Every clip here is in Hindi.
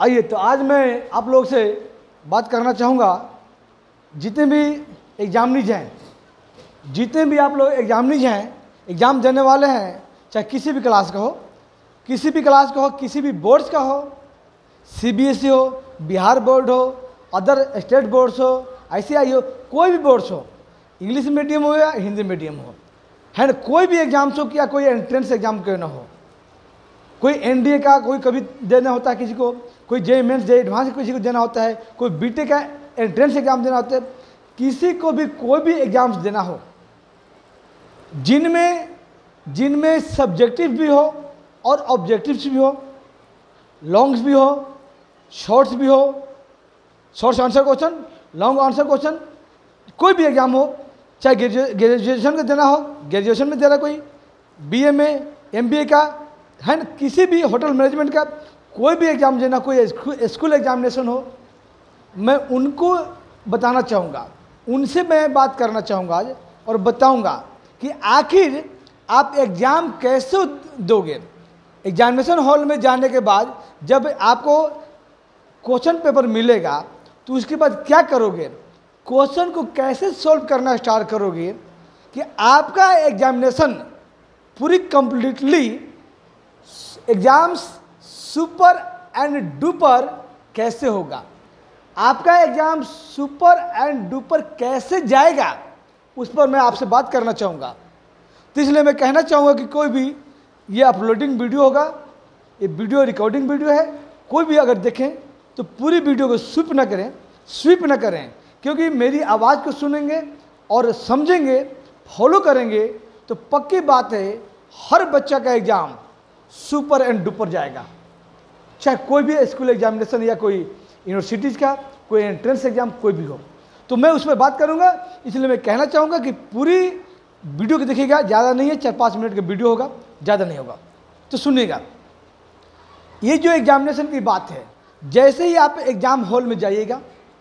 आइए, तो आज मैं आप लोग से बात करना चाहूँगा, जितने भी एग्जामिनीज हैं, जितने भी आप लोग एग्जामिनीज हैं, एग्ज़ाम देने वाले हैं, चाहे किसी भी क्लास का हो, किसी भी क्लास का हो, किसी भी बोर्ड्स का हो, सीबीएसई हो, बिहार बोर्ड हो, अदर स्टेट बोर्ड्स हो, आईसीआई हो, कोई भी बोर्ड्स हो, इंग्लिश मीडियम हो या हिंदी मीडियम हो, है ना, कोई भी एग्जाम्स हो या कोई एंट्रेंस एग्जाम क्यों ना हो, कोई एनडीए का कोई कभी देना होता है किसी को, कोई जे मेंस जे एडवांस किसी को देना होता है, कोई बीटेक का एंट्रेंस एग्जाम देना होता है, किसी को भी कोई भी एग्जाम्स देना हो, जिनमें सब्जेक्टिव भी हो और ऑब्जेक्टिव्स भी हो, लॉन्ग्स भी हो, शॉर्ट्स भी हो, shorts answer question, long answer question, कोई भी एग्जाम हो, चाहे ग्रेजुएशन का देना हो, ग्रेजुएशन में दे रहा कोई, बीए में, एमबीए का, है ना, किसी भी होटल मैनेजमेंट का कोई भी एग्जाम देना, कोई स्कूल एग्जामिनेशन हो, मैं उनको बताना चाहूँगा, उनसे मैं बात करना चाहूँगा आज और बताऊँगा कि आखिर आप एग्ज़ाम कैसे दोगे। एग्जामिनेशन हॉल में जाने के बाद जब आपको क्वेश्चन पेपर मिलेगा तो उसके बाद क्या करोगे, क्वेश्चन को कैसे सॉल्व करना स्टार्ट करोगे कि आपका एग्जामिनेशन पूरी completely exams super and duper कैसे होगा, आपका एग्जाम सुपर एंड डुपर कैसे जाएगा, उस पर मैं आपसे बात करना चाहूँगा। तो इसलिए मैं कहना चाहूँगा कि कोई भी ये अपलोडिंग वीडियो होगा, ये वीडियो रिकॉर्डिंग वीडियो है, कोई भी अगर देखें तो पूरी वीडियो को स्विप ना करें, क्योंकि मेरी आवाज़ को सुनेंगे और समझेंगे, फॉलो करेंगे तो पक्की बात है हर बच्चा का एग्ज़ाम सुपर एंड डुपर जाएगा, चाहे कोई भी स्कूल एग्जामिनेशन या कोई यूनिवर्सिटीज़ का कोई एंट्रेंस एग्जाम कोई भी हो। तो मैं उस पर बात करूंगा, इसलिए मैं कहना चाहूँगा कि पूरी वीडियो को देखिएगा, ज़्यादा नहीं है, 4-5 मिनट का वीडियो होगा, ज़्यादा नहीं होगा, तो सुनिएगा। ये जो एग्जामिनेशन की बात है, जैसे ही आप एग्ज़ाम हॉल में जाइएगा,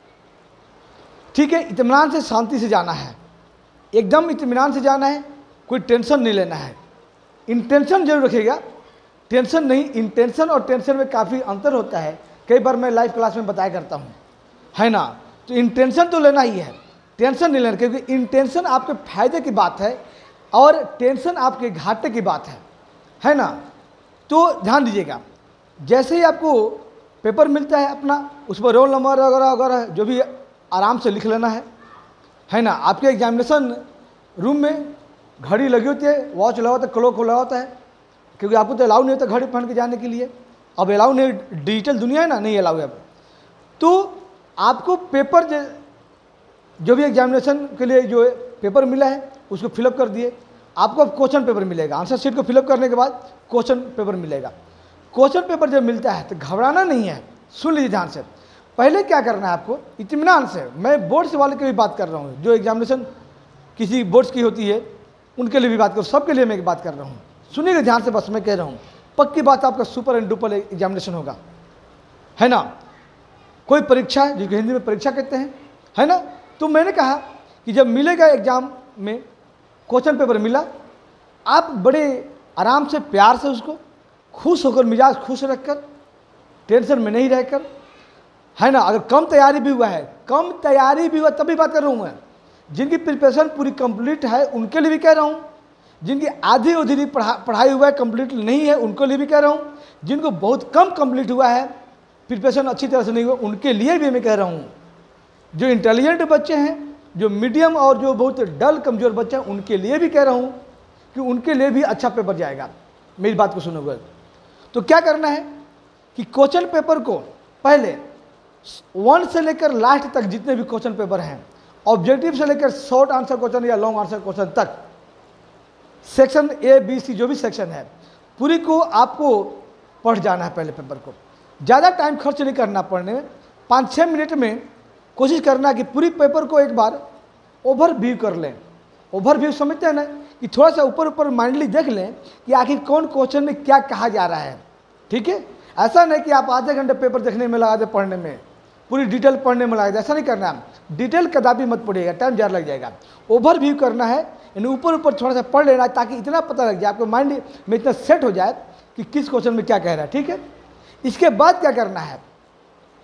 ठीक है, इत्मीनान से शांति से जाना है, एकदम इत्मीनान से जाना है, कोई टेंशन नहीं लेना है। इंटेंशन जरूर रखिएगा, टेंशन नहीं। इंटेंशन और टेंशन में काफ़ी अंतर होता है, कई बार मैं लाइव क्लास में बताया करता हूँ, है ना। तो इंटेंशन तो लेना ही है, टेंशन नहीं लेना, क्योंकि इंटेंशन आपके फायदे की बात है और टेंशन आपके घाटे की बात है ना। तो ध्यान दीजिएगा, जैसे ही आपको पेपर मिलता है अपना, उस पर रोल नंबर वगैरह वगैरह जो भी आराम से लिख लेना है ना। आपके एग्जामिनेशन रूम में घड़ी लगी होती है, वॉच लगा होता है, क्लॉक लगा होता है, क्योंकि आपको तो अलाउ नहीं होता घड़ी पहन के जाने के लिए, अब अलाउ नहीं, डिजिटल दुनिया है ना, नहीं अलाउ है अब। तो आपको पेपर जो भी एग्जामिनेशन के लिए जो पेपर मिला है उसको फिलअप कर दिए, आपको अब क्वेश्चन पेपर मिलेगा, आंसर शीट को फिलअप करने के बाद क्वेश्चन पेपर मिलेगा। क्वेश्चन पेपर जब मिलता है तो घबराना नहीं है, सुन लीजिए ध्यान से। पहले क्या करना है आपको, इत्मीनान से, मैं बोर्ड्स वाले की भी बात कर रहा हूँ, जो एग्जामिनेशन किसी बोर्ड्स की होती है उनके लिए भी बात कर, सबके लिए मैं बात कर रहा हूँ, सुनिएगा ध्यान से, बस मैं कह रहा हूँ, पक्की बात आपका सुपर एंड डुपर एग्जामिनेशन होगा, है ना। कोई परीक्षा है जिसको हिंदी में परीक्षा कहते हैं, है ना। तो मैंने कहा कि जब मिलेगा एग्जाम में क्वेश्चन पेपर मिला, आप बड़े आराम से प्यार से उसको खुश होकर, मिजाज खुश रखकर, टेंशन में नहीं रहकर, है ना। अगर कम तैयारी भी हुआ तभी बात कर रहा हूँ मैं, जिनकी प्रिपरेशन पूरी कंप्लीट है उनके लिए भी कह रहा हूँ, जिनकी आधी अधूरी पढ़ाई हुआ है, कंप्लीट नहीं है, उनके लिए भी कह रहा हूँ, जिनको बहुत कम कंप्लीट हुआ है, प्रिपरेशन अच्छी तरह से नहीं हुआ, उनके लिए भी मैं कह रहा हूँ। जो इंटेलिजेंट बच्चे हैं, जो मीडियम और जो बहुत डल कमज़ोर बच्चे हैं, उनके लिए भी कह रहा हूँ कि उनके लिए भी अच्छा पेपर जाएगा। मेरी बात को सुनोगे तो क्या करना है कि क्वेश्चन पेपर को पहले 1 से लेकर लास्ट तक जितने भी क्वेश्चन पेपर हैं, ऑब्जेक्टिव से लेकर शॉर्ट आंसर क्वेश्चन या लॉन्ग आंसर क्वेश्चन तक, सेक्शन A, B, C जो भी सेक्शन है, पूरी को आपको पढ़ जाना है। पहले पेपर को ज़्यादा टाइम खर्च नहीं करना पढ़ने में, 5-6 मिनट में कोशिश करना कि पूरी पेपर को एक बार ओवरव्यू कर लें। ओवरव्यू समझते हैं ना, कि थोड़ा सा ऊपर माइंडली देख लें कि आखिर कौन क्वेश्चन में क्या कहा जा रहा है, ठीक है। ऐसा नहीं कि आप आधे घंटे पेपर देखने में लगा दे, पढ़ने में, पूरी डिटेल पढ़ने में लगा दे, ऐसा नहीं करना है। डिटेल कदापि मत पढ़िएगा, टाइम ज़्यादा लग जाएगा। ओवरव्यू करना है, यानी ऊपर थोड़ा सा पढ़ लेना है, ताकि इतना पता लग जाए, आपको माइंड में इतना सेट हो जाए कि किस क्वेश्चन में क्या कह रहा है, ठीक है। इसके बाद क्या करना है,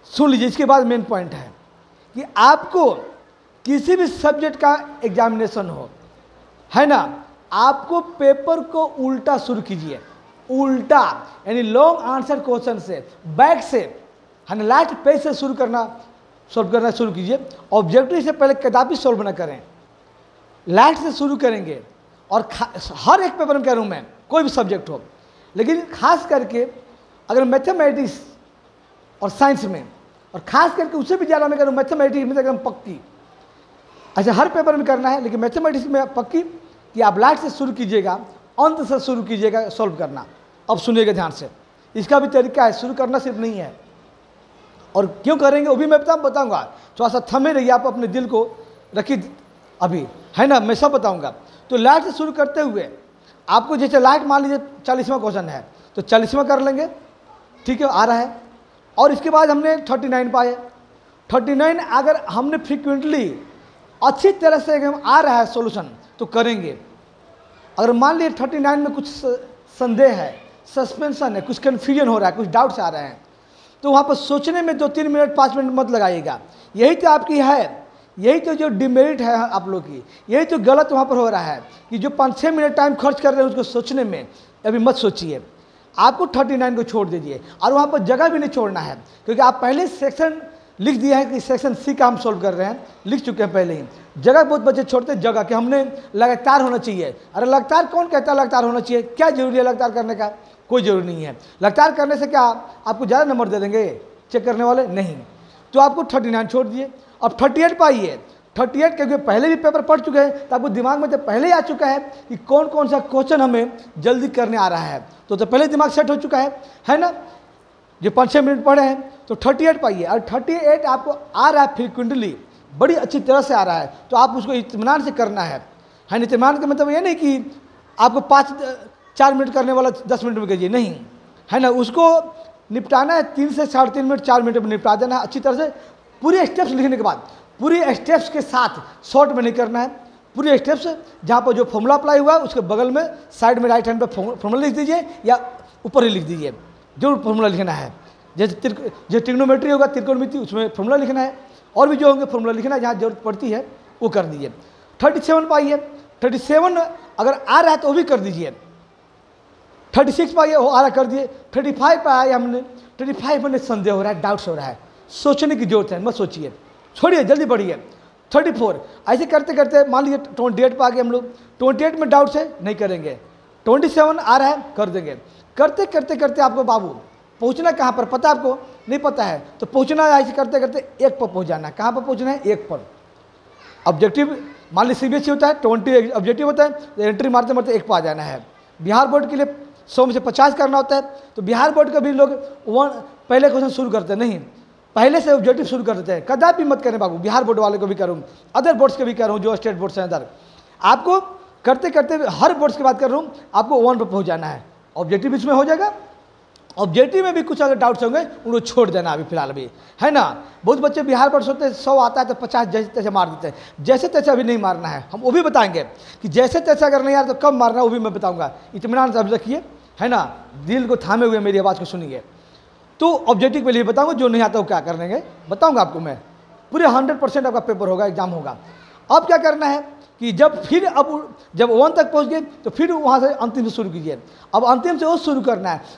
सुन लीजिए, इसके बाद मेन पॉइंट है कि आपको किसी भी सब्जेक्ट का एग्जामिनेशन हो, है ना, आपको पेपर को उल्टा शुरू कीजिए, उल्टा, यानी लॉन्ग आंसर क्वेश्चन से, बैक से, है ना, लास्ट पेज से शुरू करना, सॉल्व करना शुरू कीजिए। ऑब्जेक्टिव से पहले कदापि सॉल्व ना करें, लास्ट से शुरू करेंगे। और हर एक पेपर में कह रहा हूँ मैं, कोई भी सब्जेक्ट हो, लेकिन खास करके अगर मैथमेटिक्स और साइंस में, और खास करके उससे भी ज़्यादा मैं कह रहा हूँ मैथमेटिक्स में तो एकदम पक्की, अच्छा हर पेपर में करना है, लेकिन मैथमेटिक्स में पक्की कि आप लास्ट से शुरू कीजिएगा, अंत से शुरू कीजिएगा सॉल्व करना। अब सुनिएगा ध्यान से, इसका भी तरीका है, शुरू करना सिर्फ नहीं है, और क्यों करेंगे वो भी मैं बताऊंगा। थोड़ा सा थमे रहिए, आप अपने दिल को रखिए अभी, है ना, मैं सब बताऊंगा। तो लास्ट से शुरू करते हुए आपको जैसे लास्ट मान लीजिए 40वां क्वेश्चन है, तो 40वां कर लेंगे, ठीक है, आ रहा है। और इसके बाद हमने 39 पाए, 39 अगर हमने फ्रिक्वेंटली अच्छी तरह से हम आ रहा है सॉल्यूशन तो करेंगे। अगर मान लीजिए 39 में कुछ संदेह है, सस्पेंशन है, कुछ कन्फ्यूजन हो रहा है, कुछ डाउट्स आ रहे हैं, तो वहाँ पर सोचने में 2-3 मिनट 5 मिनट मत लगाइएगा। यही तो आपकी है, यही तो जो डिमेरिट है आप लोग की, यही तो गलत वहाँ पर हो रहा है कि जो 5-6 मिनट टाइम खर्च कर रहे हैं उसको सोचने में, अभी मत सोचिए, आपको 39 को छोड़ दीजिए। और वहाँ पर जगह भी नहीं छोड़ना है, क्योंकि आप पहले सेक्शन लिख दिया है कि सेक्शन सी का हम सोल्व कर रहे हैं, लिख चुके हैं पहले ही। जगह बहुत बच्चे छोड़ते हैं, जगह कि हमने लगातार होना चाहिए। अरे लगातार कौन कहता है लगातार होना चाहिए? क्या जरूरी है लगातार करने का? कोई जरूरी नहीं है। लगातार करने से क्या आपको ज़्यादा नंबर दे देंगे चेक करने वाले? नहीं। तो आपको 39 छोड़ दिए, अब 38 पाइए। 38 क्योंकि पहले भी पेपर पढ़ चुके हैं, तो आपको दिमाग में तो पहले ही आ चुका है कि कौन कौन सा क्वेश्चन हमें जल्दी करने आ रहा है, तो पहले दिमाग सेट हो चुका है ना। जो 5-6 मिनट पढ़े हैं तो 38 पाइए, और 38 आपको आ रहा है फ्रिक्वेंटली, बड़ी अच्छी तरह से आ रहा है, तो आप उसको इत्मीनान से करना है। इत्मीनान का मतलब ये नहीं कि आपको 4 मिनट करने वाला 10 मिनट में कीजिए, नहीं, है ना, उसको निपटाना है 3 से 3.5 मिनट 4 मिनट में निपटा देना है अच्छी तरह से। पूरे स्टेप्स लिखने के बाद, पूरे स्टेप्स के साथ, शॉर्ट में नहीं करना है, पूरे स्टेप्स जहाँ पर जो फॉर्मूला अप्लाई हुआ है उसके बगल में साइड में राइट हैंड पर फॉर्मूला लिख दीजिए, या ऊपर ही लिख दीजिए, जरूर फॉर्मूला लिखना है। जैसे जो ट्रिग्नोमेट्री होगा, त्रिकोणमिति, उसमें फॉर्मूला लिखना है, और भी जो होंगे फॉर्मूला लिखना है, जहाँ जरूरत पड़ती है वो कर दीजिए। 37 पाइए, 37 अगर आ रहा है तो वो भी कर दीजिए। 36 पाइए, वो आ रहा कर दिए। 35 पे आए हमने, 35 में संदेह हो रहा है, डाउट्स हो रहा है, सोचने की जरूरत है, मत सोचिए, छोड़िए, जल्दी बढ़िए। 34 ऐसे करते करते मान लीजिए 28 पे आ गए हम लोग, 28 में डाउट्स है, नहीं करेंगे। 27 आ रहा है, कर देंगे। करते करते करते आपको बाबू पहुंचना कहाँ पर पता है? आपको नहीं पता है तो पहुंचना है, ऐसे करते करते 1 पर पहुंच जाना है। कहाँ पर पहुंचना है? 1 पर। ऑब्जेक्टिव मान लीजिए सीबीएसई होता है, 20 ऑब्जेक्टिव होता है, तो एंट्री मारते मारते 1 पर आ जाना है। बिहार बोर्ड के लिए 100 में से 50 करना होता है, तो बिहार बोर्ड का भी लोग पहले क्वेश्चन शुरू करते हैं, नहीं, पहले से ऑब्जेक्टिव शुरू कर देते हैं। कदापि मत करें बाबू, बिहार बोर्ड वाले को भी करूँ, अदर बोर्ड्स के भी कर रहा हूँ, जो स्टेट बोर्ड्स हैं अदर, आपको करते करते हर बोर्ड्स की बात कर रहा हूँ, आपको 1 पर पहुँच जाना है। ऑब्जेक्टिव इसमें हो जाएगा, ऑब्जेक्टिव में भी कुछ अगर डाउट्स होंगे उनको छोड़ देना अभी फिलहाल भी, है ना। बहुत बच्चे बिहार बोर्ड सोचते हैं 100 आता है तो 50 जैसे तैसे मार देते हैं, जैसे तैसे अभी नहीं मारना है, हम वो भी बताएंगे कि जैसे तैसे अगर नहीं आ रहा तो कब मारना है, वो भी मैं बताऊंगा। इत्मीनान से रखिए, है ना, दिल को थामे हुए मेरी आवाज़ को सुनिए। तो ऑब्जेक्टिव के लिए बताऊंगा, जो नहीं आता वो क्या करेंगे बताऊंगा आपको मैं, पूरे 100% आपका पेपर होगा, एग्जाम होगा। अब क्या करना है कि जब 1 तक पहुंच गए तो फिर वहाँ से अंतिम से शुरू कीजिए। अब अंतिम से वो शुरू करना है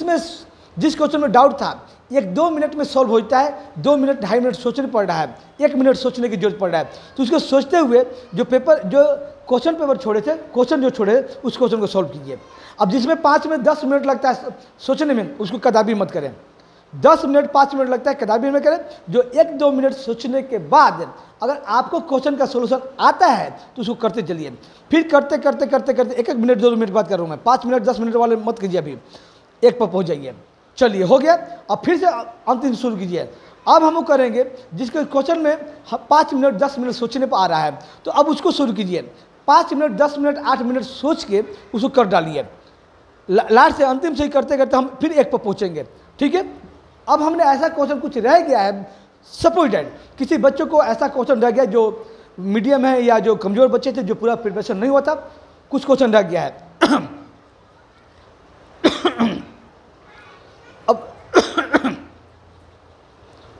जिस क्वेश्चन में डाउट था, 1-2 मिनट में सॉल्व होता है, 2 मिनट 2.5 मिनट सोचने पड़ रहा है, 1 मिनट सोचने की जरूरत पड़ रहा है, तो उसको सोचते हुए जो क्वेश्चन पेपर छोड़े थे, क्वेश्चन जो छोड़े उस क्वेश्चन को सॉल्व कीजिए। अब जिसमें 5 में 10 मिनट लगता है सोचने में, उसको कदापि मत करें। 10 मिनट 5 मिनट लगता है, कदापि मत करें। जो 1-2 मिनट सोचने के बाद अगर आपको क्वेश्चन का सोल्यूशन आता है तो उसको करते चलिए। फिर करते करते करते करते 1-1 मिनट 2 मिनट बात कर रहा हूँ मैं, 5 मिनट 10 मिनट वाले मत कीजिए, अभी 1 पर पहुँच जाइए। चलिए हो गया, अब फिर से अंतिम शुरू कीजिए। अब हम वो करेंगे जिसके क्वेश्चन में 5 मिनट 10 मिनट सोचने पर आ रहा है, तो अब उसको शुरू कीजिए। 5 मिनट 10 मिनट 8 मिनट सोच के उसको कर डालिए। लास्ट से अंतिम से ही करते करते हम फिर 1 पर पहुँचेंगे, ठीक है। अब हमने ऐसा क्वेश्चन कुछ रह गया है, सपोर्टेड किसी बच्चों को ऐसा क्वेश्चन रह गया जो मीडियम है या जो कमज़ोर बच्चे थे, जो पूरा प्रिपरेशन नहीं हुआ था, कुछ क्वेश्चन रह गया है।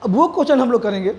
अब वो क्वेश्चन हम लोग करेंगे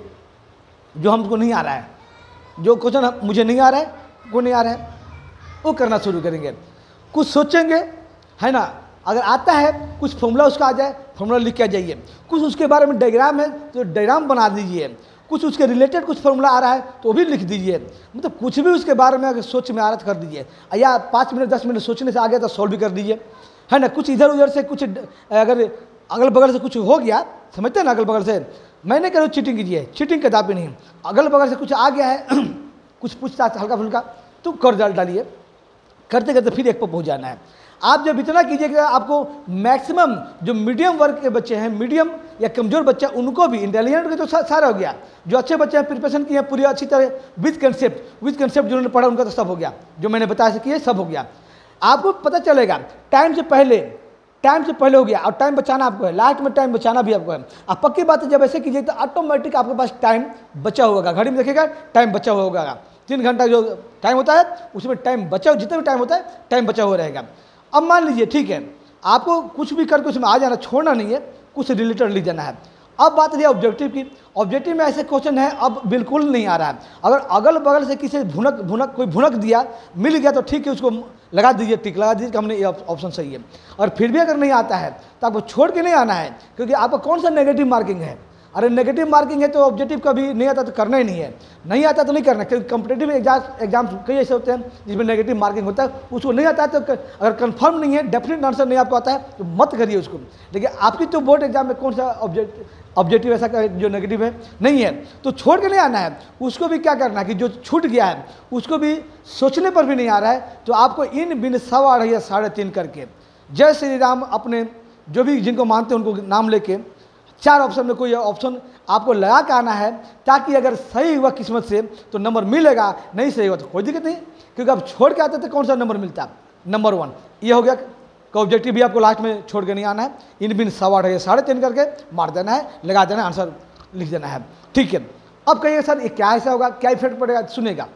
जो हमको नहीं आ रहा है, जो क्वेश्चन मुझे नहीं आ रहा है, को नहीं आ रहा है, वो करना शुरू करेंगे। कुछ सोचेंगे, है ना, अगर आता है कुछ फॉर्मूला उसका आ जाए, फॉर्मूला लिख के आ जाइए। कुछ उसके बारे में डायग्राम है तो डायग्राम बना दीजिए। कुछ उसके रिलेटेड कुछ फॉर्मूला आ रहा है तो भी लिख दीजिए। मतलब कुछ भी उसके बारे में अगर सोच में आ रहा तो कर दीजिए, या 5 मिनट 10 मिनट सोचने से आ गया तो सॉल्व भी कर दीजिए, है ना। कुछ इधर उधर से कुछ अगर अगल बगल से कुछ हो गया, समझते हैं ना, अगल बगल से, मैंने कहा चीटिंग कीजिए, चीटिंग किताबी नहीं, अगल बगल से कुछ आ गया है कुछ पूछताछ हल्का फुल्का तो कर डालिए। करते करते फिर एक पर पहुँच जाना है। आप जब इतना कीजिएगा आपको मैक्सिमम जो मीडियम वर्ग के बच्चे हैं, मीडियम या कमज़ोर बच्चे, उनको भी, इंटेलिजेंट के तो सारा हो गया, जो अच्छे बच्चे हैं प्रिपरेशन किए पूरी अच्छी तरह विद कंसेप्ट जिन्होंने पढ़ा उनका तो सब हो गया, जो मैंने बताया किए सब हो गया। आपको पता चलेगा टाइम से पहले हो गया, और टाइम बचाना आपको है, लास्ट में टाइम बचाना भी आपको है। अब पक्की बात है, जब ऐसे कीजिए तो ऑटोमेटिक आपके पास टाइम बचा होगा, घड़ी में देखिएगा टाइम बचा हुआ होगा। 3 घंटा जो टाइम होता है उसमें टाइम बचा, जितना भी टाइम होता है टाइम बचा हुआ रहेगा। अब मान लीजिए ठीक है, आपको कुछ भी करके उसमें आ जाना, छोड़ना नहीं है, कुछ रिलेटेड लिख जाना है। अब बात रही ऑब्जेक्टिव की। ऑब्जेक्टिव में ऐसे क्वेश्चन है अब बिल्कुल नहीं आ रहा है। अगर अगल बगल से किसी कोई भुनक दिया, मिल गया तो ठीक है, उसको लगा दीजिए, टिक लगा दीजिए कि हमने ये ऑप्शन सही है। और फिर भी अगर नहीं आता है तो आपको छोड़ के नहीं आना है, क्योंकि आपका कौन सा नेगेटिव मार्किंग है। अरे नेगेटिव मार्किंग है तो ऑब्जेक्टिव कभी नहीं आता तो करना ही नहीं है, नहीं आता तो नहीं करना, क्योंकि कॉम्पिटेटिव एग्जाम कई ऐसे होते हैं जिसमें नेगेटिव मार्किंग होता है, उसको नहीं आता है तो अगर कंफर्म नहीं है, डेफिनेट आंसर नहीं आपको आता है तो मत करिए उसको। लेकिन आपकी तो बोर्ड एग्जाम में कौन सा ऑब्जेक्टिव ऐसा जो नेगेटिव है नहीं है, तो छोड़ के नहीं आना है। उसको भी क्या करना है कि जो छूट गया है उसको भी सोचने पर भी नहीं आ रहा है, तो आपको इन बिन 1.25 या 3.5 करके जय श्री राम अपने जो भी जिनको मानते हैं उनको नाम लेके 4 ऑप्शन में कोई ऑप्शन आपको लगा के आना है, ताकि अगर सही हुआ किस्मत से तो नंबर मिलेगा, नहीं सही हुआ तो कोई दिक्कत नहीं, क्योंकि आप छोड़ के आते तो कौन सा नंबर मिलता। नंबर 1 ये हो गया कि ऑब्जेक्टिव भी आपको लास्ट में छोड़ के नहीं आना है, इन बिन 1.25 या 3.5 करके मार देना है, लगा देना है, आंसर लिख देना है, ठीक है। अब कहिए सर ये क्या ऐसा होगा, क्या इफेक्ट पड़ेगा, सुनेगा।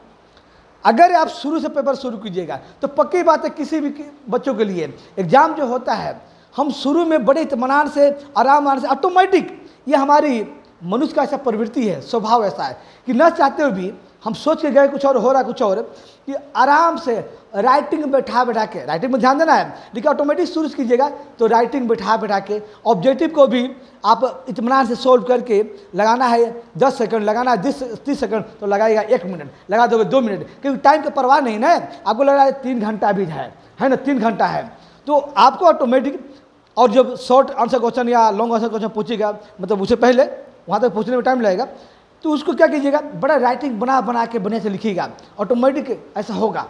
अगर आप शुरू से पेपर शुरू कीजिएगा तो पक्की बात है किसी भी बच्चों के लिए एग्जाम जो होता है, हम शुरू में बड़े इत्मीनान से, आराम से, ऑटोमेटिक, ये हमारी मनुष्य का ऐसा प्रवृत्ति है, स्वभाव ऐसा है कि न चाहते हुए भी हम सोच के गए कुछ और हो रहा है कुछ और, कि आराम से राइटिंग बैठा के, राइटिंग में ध्यान देना है, लेकिन ऑटोमेटिक शुरू कीजिएगा तो राइटिंग बैठा के ऑब्जेक्टिव को भी आप इत्मीनान से सोल्व करके लगाना है। 10 सेकंड लगाना है, 30 सेकंड तो लगाएगा, 1 मिनट लगा दोगे, 2 मिनट, क्योंकि टाइम का परवाह नहीं ना, आपको लग रहा है 3 घंटा भी है ना, 3 घंटा है, तो आपको ऑटोमेटिक। और जब शॉर्ट आंसर क्वेश्चन या लॉन्ग आंसर क्वेश्चन पूछेगा, मतलब उससे पहले वहाँ तक पूछने में टाइम लगेगा, तो उसको क्या कीजिएगा, बड़ा राइटिंग बना के बढ़िया से लिखिएगा, ऑटोमेटिक ऐसा होगा।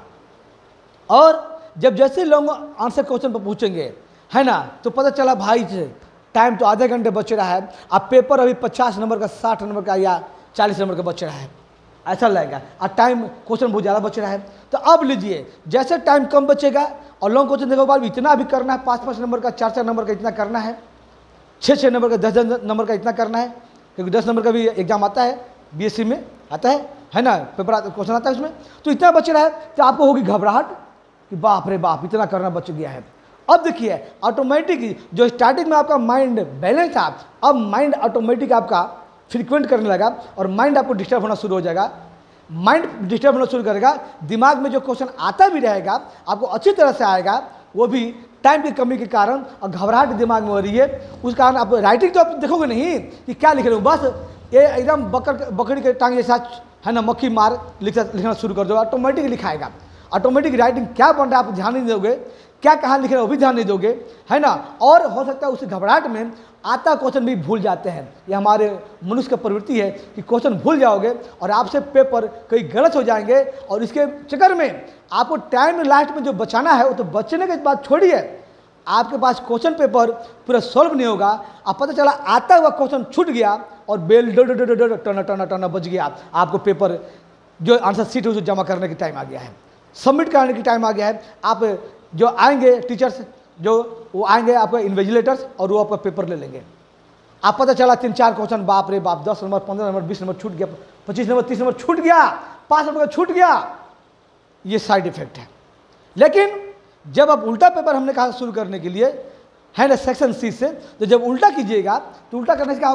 और जब जैसे लॉन्ग आंसर क्वेश्चन पर पूछेंगे, है ना, तो पता चला भाई टाइम तो आधे घंटे बच रहा है, अब पेपर अभी 50 नंबर का, 60 नंबर का या 40 नंबर का बच रहा है, ऐसा लगेगा, और टाइम क्वेश्चन बहुत ज़्यादा बच रहा है। तो अब लीजिए, जैसे टाइम कम बचेगा और लॉन्ग क्वेश्चन देखो बाद इतना भी करना है, 5-5 नंबर का, 4-4 नंबर का इतना करना है, 6-6 नंबर का, 10-10 नंबर का इतना करना है, क्योंकि 10 नंबर का भी एग्जाम आता है, बीएससी में आता है ना, पेपर क्वेश्चन आता है उसमें। तो इतना बच रहा है तो आपको होगी घबराहट कि बाप रे बाप इतना करना बच गया है। अब देखिए ऑटोमेटिक जो स्टार्टिंग में आपका माइंड बैलेंस था, अब माइंड ऑटोमेटिक आपका फ्रीक्वेंट करने लगा और माइंड आपको डिस्टर्ब होना शुरू हो जाएगा। माइंड डिस्टर्ब होना शुरू करेगा, दिमाग में जो क्वेश्चन आता भी रहेगा आपको अच्छी तरह से आएगा, वो भी टाइम की कमी के कारण और घबराहट दिमाग में हो रही है, उस कारण आप राइटिंग तो आप देखोगे नहीं कि क्या लिख रहे हो, बस ये एकदम बकरी के टांग जैसा, है ना, मक्खी मार लिखना शुरू कर दो, ऑटोमेटिक लिखाएगा। ऑटोमेटिक राइटिंग क्या बन रहा है आप ध्यान नहीं दोगे, क्या कहाँ लिख रहे हो वो भी ध्यान नहीं दोगे, है ना। और हो सकता है उस घबराहट में आता क्वेश्चन भी भूल जाते हैं। ये हमारे मनुष्य का प्रवृत्ति है कि क्वेश्चन भूल जाओगे और आपसे पेपर कई गलत हो जाएंगे, और इसके चक्कर में आपको टाइम लास्ट में जो बचाना है वो तो बचने के बाद छोड़िए, आपके पास क्वेश्चन पेपर पूरा सॉल्व नहीं होगा। अब पता चला आता हुआ क्वेश्चन छूट गया और बेल टना बज गया, आपको पेपर जो आंसर सीट है उसे जमा करने की टाइम आ गया है, सबमिट करने की टाइम आ गया है। आप जो आएंगे टीचर्स, जो वो आएंगे आपका इन्विजिलेटर्स, और वो आपका पेपर ले लेंगे। आप पता चला 3-4 क्वेश्चन बाप रे बाप 10 नंबर, 15 नंबर, 20 नंबर छूट गया, 25 नंबर, 30 नंबर छूट गया, 5 नंबर का छूट गया। ये साइड इफेक्ट है। लेकिन जब आप उल्टा पेपर हमने कहा शुरू करने के लिए, है ना, सेक्शन सी से, तो जब उल्टा कीजिएगा तो उल्टा करने से क्या होगा,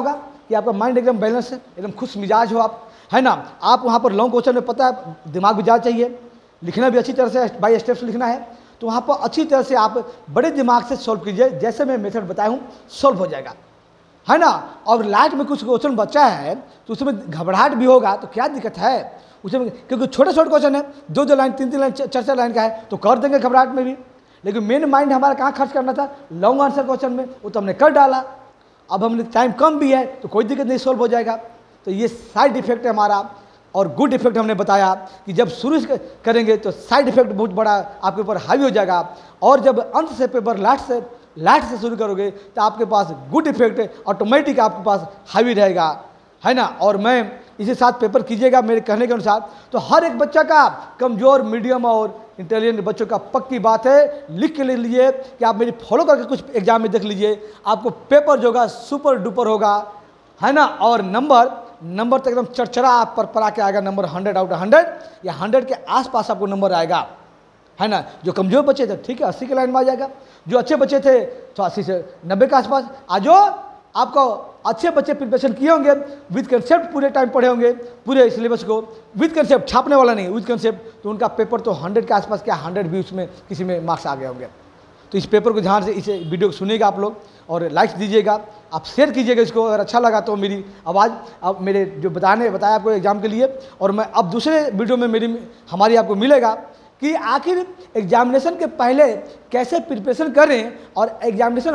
कि आपका माइंड एकदम बैलेंस है, एकदम खुश मिजाज हो आप, है ना। आप वहाँ पर लॉन्ग क्वेश्चन में पता है दिमाग भी ज़्यादा चाहिए, लिखना भी अच्छी तरह से बाई स्टेप्स लिखना है, तो वहाँ पर अच्छी तरह से आप बड़े दिमाग से सॉल्व कीजिए, जैसे मैं मेथड बताया हूँ सॉल्व हो जाएगा, है ना। और लास्ट में कुछ क्वेश्चन बचा है तो उसमें घबराहट भी होगा तो क्या दिक्कत है उसमें, क्योंकि छोटे छोटे क्वेश्चन है, 2-2 लाइन 3-3 लाइन 4-4 लाइन का है तो कर देंगे घबराहट में भी, लेकिन मेन माइंड हमारा कहाँ खर्च करना था, लॉन्ग आंसर क्वेश्चन में, वो तो हमने कर डाला। अब हमने टाइम कम भी है तो कोई दिक्कत नहीं, सॉल्व हो जाएगा। तो ये साइड इफेक्ट है हमारा। और गुड इफेक्ट हमने बताया कि जब शुरू करेंगे तो साइड इफेक्ट बहुत बड़ा आपके ऊपर हावी हो जाएगा, और जब अंत से पेपर लास्ट से शुरू करोगे तो आपके पास गुड इफेक्ट ऑटोमेटिक आपके पास हावी रहेगा, है ना। और मैं इसी साथ पेपर कीजिएगा मेरे कहने के अनुसार, तो हर एक बच्चा का, कमज़ोर, मीडियम और इंटेलिजेंट बच्चों का पक्की बात है, लिख के ले लीजिए कि आप मेरी फॉलो करके कुछ एग्जाम में देख लीजिए, आपको पेपर जो होगा सुपर डुपर होगा, है ना। और नंबर तो एकदम चरचरा आप पर आके आएगा, नंबर 100 आउट ऑफ 100 या 100 के आसपास आपको नंबर आएगा, है ना। जो कमज़ोर बच्चे थे ठीक है 80 के लाइन में आ जाएगा, जो अच्छे बच्चे थे तो 80 से 90 के आसपास। आज जो आपको अच्छे बच्चे प्रिपरेशन किए होंगे, विद कंसेप्ट पूरे टाइम पढ़े होंगे, पूरे सिलेबस को विद कंसेप्ट, छापने वाला नहीं, विद कंसेप्ट, तो उनका पेपर तो 100 के आसपास क्या 100 भी उसमें किसी में मार्क्स आ गए होंगे। तो इस पेपर को ध्यान से, इस वीडियो को सुनिएगा आप लोग और लाइक्स दीजिएगा, आप शेयर कीजिएगा इसको, अगर अच्छा लगा तो मेरी आवाज़ अब मेरे जो बताया आपको एग्जाम के लिए। और मैं अब दूसरे वीडियो में हमारी आपको मिलेगा कि आखिर एग्जामिनेशन के पहले कैसे प्रिपरेशन करें, और एग्जामिनेशन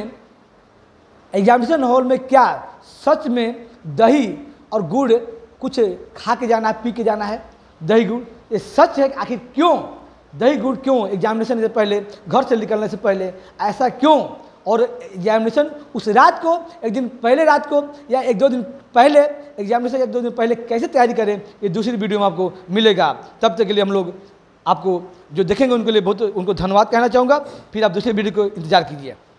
हॉल में क्या सच में दही और गुड़ कुछ खा के जाना है, पी के जाना है, दही गुड़ ये सच है। आखिर क्यों दही गुड़, क्यों एग्जामिनेशन से पहले, घर से निकलने से पहले ऐसा क्यों, और एग्जामिनेशन उस रात को, एक दिन पहले रात को या 1-2 दिन पहले, एग्जामिनेशन 1-2 दिन पहले कैसे तैयारी करें, ये दूसरी वीडियो में आपको मिलेगा। तब तक के लिए हम लोग आपको जो देखेंगे उनके लिए बहुत उनको धन्यवाद कहना चाहूँगा। फिर आप दूसरी वीडियो को इंतजार कीजिए।